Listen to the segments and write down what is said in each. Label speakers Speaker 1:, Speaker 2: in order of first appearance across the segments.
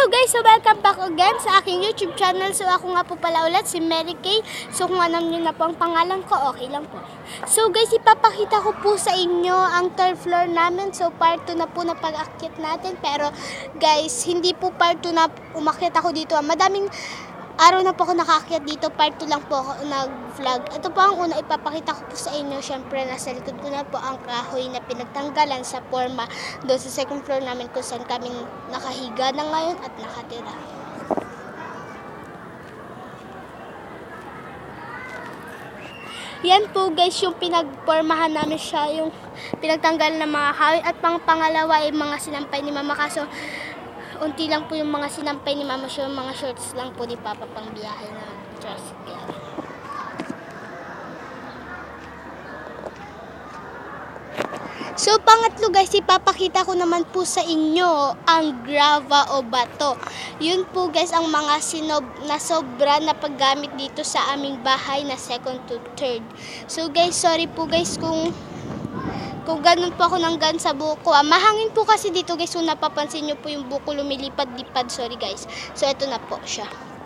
Speaker 1: guys, so welcome back again sa aking YouTube channel. So ako nga po pala ulit si Mary Kay. So kung alam niyo na po ang pangalan ko, okay lang po. So guys, ipapakita ko po sa inyo ang third floor namin. So part 2 na po na pag-akyat natin. Pero guys, hindi po part 2 na umakyat ako dito. Madaming araw na po ako nakaakyat dito. Part 2 lang po ako nag-vlog. Ito po ang una ipapakita ko po sa inyo. Siyempre, nasa likod ko na po ang kahoy na pinagtanggalan sa forma doon sa second floor namin kung saan kami nakahiga na ngayon at nakatira. Yan po guys, yung pinagpormahan namin siya, yung pinagtanggalan ng mga kahoy. At pangalawa ay mga sinampay ni Mama. Kaso unti lang po yung mga sinampay ni Mama, yung mga shorts lang po ni Papa pang biyahe na tricycle. So pangatlo guys, ipapakita ko naman po sa inyo ang grava o bato. Yun po guys ang mga sobra na paggamit dito sa aming bahay na second to third. So guys, sorry po guys kung ganun po ako nanggan sa buko. Mahangin po kasi dito guys, so napapansin nyo po yung buko lumilipad-lipad. Sorry guys. So ito na po siya.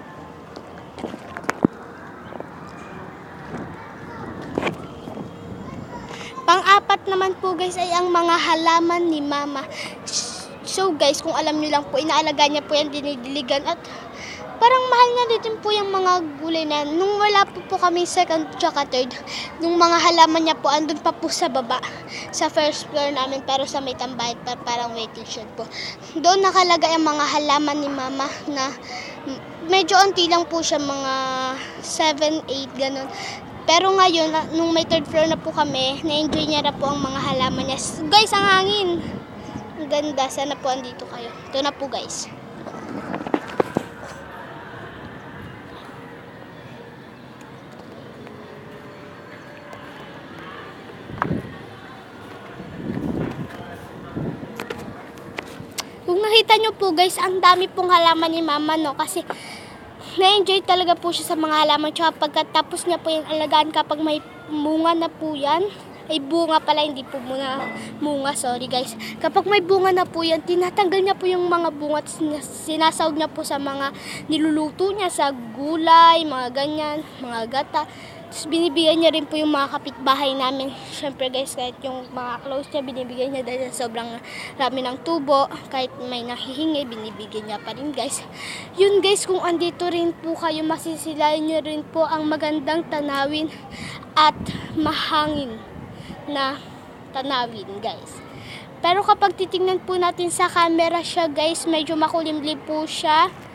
Speaker 1: Pang-apat naman po guys ay ang mga halaman ni Mama. So guys, kung alam nyo lang po, inaalagaan niya po yan, dinidiligan at parang mahal na din po yung mga gulay na nung wala po kami second tsaka third. Nung mga halaman niya po, andun pa po sa baba, sa first floor namin, pero sa may tambahin pa, parang waiting shed po. Doon nakalagay ang mga halaman ni Mama na medyo onti lang po siya, mga 7, 8, ganun. Pero ngayon, nung may third floor na po kami, na-enjoy niya na po ang mga halaman niya. Guys, ang hangin! Ang ganda. Sana po andito kayo. Ito na po guys. Kung nakita nyo po guys, ang dami pong halaman ni Mama, no? Kasi na-enjoy talaga po siya sa mga halaman. Tsaka pagkatapos niya po yung alagaan, kapag may bunga na po yan, ay bunga pala, hindi po bunga, sorry guys. Kapag may bunga na po yan, tinatanggal niya po yung mga bunga at sinasawag niya po sa mga niluluto niya, sa gulay, mga ganyan, mga gata. Tapos binibigyan niya rin po yung mga kapitbahay namin. Siyempre guys, kahit yung mga clothes niya, binibigyan niya dahil sobrang rami ng tubo. Kahit may nahihingi, binibigyan niya pa rin guys. Yun guys, kung andito rin po kayo, masisilayan niyo rin po ang magandang tanawin at mahangin na tanawin guys. Pero kapag titingnan po natin sa camera siya guys, medyo makulimlim po siya.